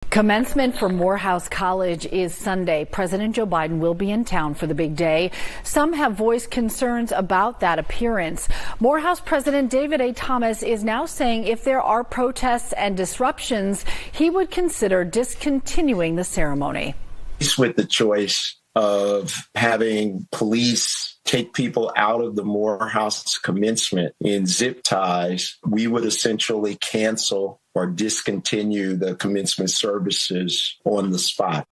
Commencement for Morehouse College is Sunday. President Joe Biden will be in town for the big day. Some have voiced concerns about that appearance. Morehouse President David A. Thomas is now saying if there are protests and disruptions, he would consider discontinuing the ceremony. With the choice of having police take people out of the Morehouse commencement in zip ties, we would essentially cancel or discontinue the commencement services on the spot.